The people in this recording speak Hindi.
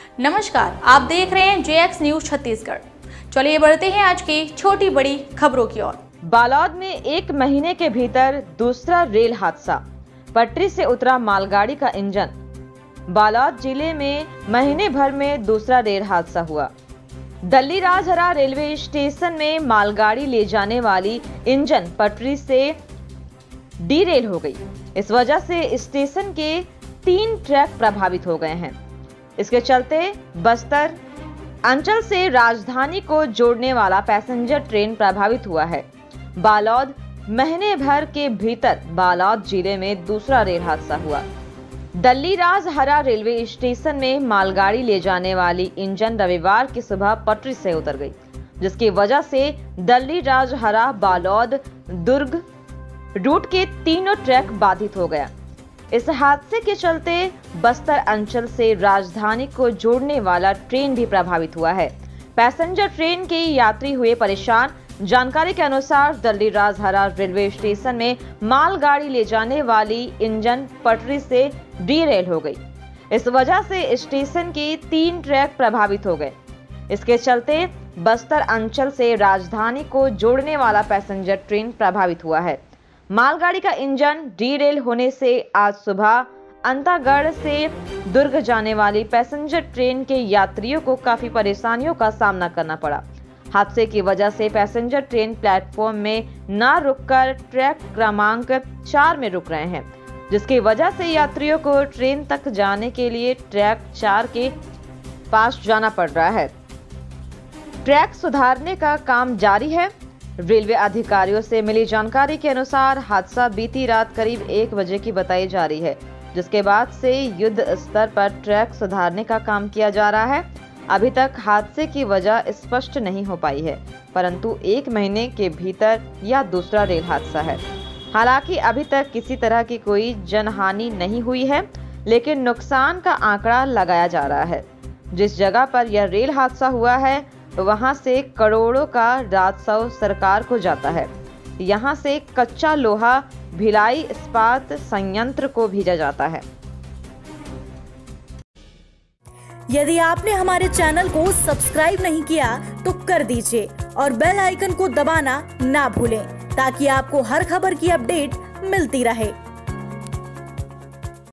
नमस्कार, आप देख रहे हैं JX न्यूज छत्तीसगढ़। चलिए बढ़ते हैं आज की छोटी बड़ी खबरों की ओर। बालोद में एक महीने के भीतर दूसरा रेल हादसा, पटरी से उतरा मालगाड़ी का इंजन। बालोद जिले में महीने भर में दूसरा रेल हादसा हुआ। दल्ली राजहरा रेलवे स्टेशन में मालगाड़ी ले जाने वाली इंजन पटरी से डीरेल हो गई। इस वजह से स्टेशन के 3 ट्रैक प्रभावित हो गए हैं। इसके चलते बस्तर अंचल से राजधानी को जोड़ने वाला पैसेंजर ट्रेन प्रभावित हुआ है। बालोद महीने भर के भीतर बालोद जिले में दूसरा रेल हादसा हुआ। दल्ली राजहरा रेलवे स्टेशन में मालगाड़ी ले जाने वाली इंजन रविवार की सुबह पटरी से उतर गई, जिसकी वजह से दल्ली राजहरा बालोद दुर्ग रूट के तीनों ट्रैक बाधित हो गया। इस हादसे के चलते बस्तर अंचल से राजधानी को जोड़ने वाला ट्रेन भी प्रभावित हुआ है। पैसेंजर ट्रेन के यात्री हुए परेशान। जानकारी के अनुसार दल्ली राजहरा रेलवे स्टेशन में मालगाड़ी ले जाने वाली इंजन पटरी से डीरेल हो गई। इस वजह से स्टेशन के 3 ट्रैक प्रभावित हो गए। इसके चलते बस्तर अंचल से राजधानी को जोड़ने वाला पैसेंजर ट्रेन प्रभावित हुआ है। मालगाड़ी का इंजन डीरेल होने से आज सुबह अंतागढ़ से दुर्ग जाने वाली पैसेंजर ट्रेन के यात्रियों को काफी परेशानियों का सामना करना पड़ा। हादसे की वजह से पैसेंजर ट्रेन प्लेटफॉर्म में न रुककर ट्रैक क्रमांक 4 में रुक रहे हैं, जिसकी वजह से यात्रियों को ट्रेन तक जाने के लिए ट्रैक 4 के पास जाना पड़ रहा है। ट्रैक सुधारने का काम जारी है। रेलवे अधिकारियों से मिली जानकारी के अनुसार हादसा बीती रात करीब 1 बजे की बताई जा रही है, जिसके बाद से युद्ध स्तर पर ट्रैक सुधारने का काम किया जा रहा है। अभी तक हादसे की वजह स्पष्ट नहीं हो पाई है, परंतु 1 महीने के भीतर यह दूसरा रेल हादसा है। हालांकि अभी तक किसी तरह की कोई जनहानि नहीं हुई है, लेकिन नुकसान का आंकड़ा लगाया जा रहा है। जिस जगह पर यह रेल हादसा हुआ है वहां से करोड़ों का राजस्व सरकार को जाता है। यहां से कच्चा लोहा भिलाई इस्पात संयंत्र को भेजा जाता है। यदि आपने हमारे चैनल को सब्सक्राइब नहीं किया तो कर दीजिए और बेल आइकन को दबाना ना भूलें, ताकि आपको हर खबर की अपडेट मिलती रहे।